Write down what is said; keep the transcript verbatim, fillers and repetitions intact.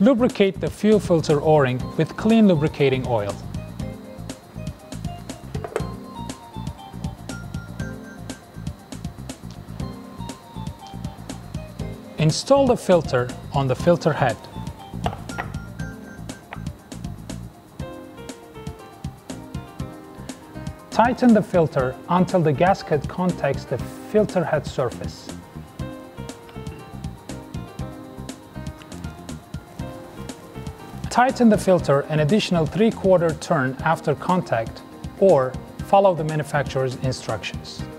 Lubricate the fuel filter O-ring with clean lubricating oil. Install the filter on the filter head. Tighten the filter until the gasket contacts the filter head surface. Tighten the filter an additional three-quarter turn after contact, or follow the manufacturer's instructions.